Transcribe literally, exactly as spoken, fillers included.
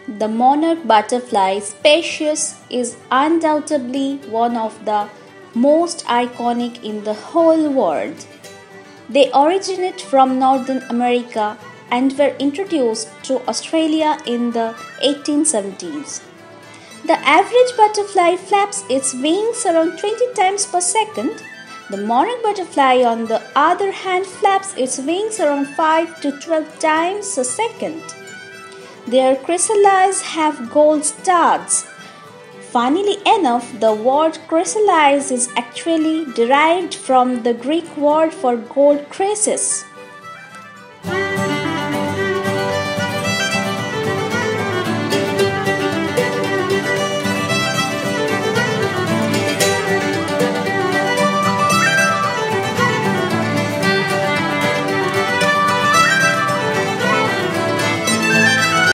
The monarch butterfly species is undoubtedly one of the most iconic in the whole world. They originate from Northern America and were introduced to Australia in the eighteen seventies. The average butterfly flaps its wings around twenty times per second. The monarch butterfly, on the other hand, flaps its wings around five to twelve times a second. Their chrysalis have gold studs. Funnily enough, the word chrysalis is actually derived from the Greek word for gold chrysis.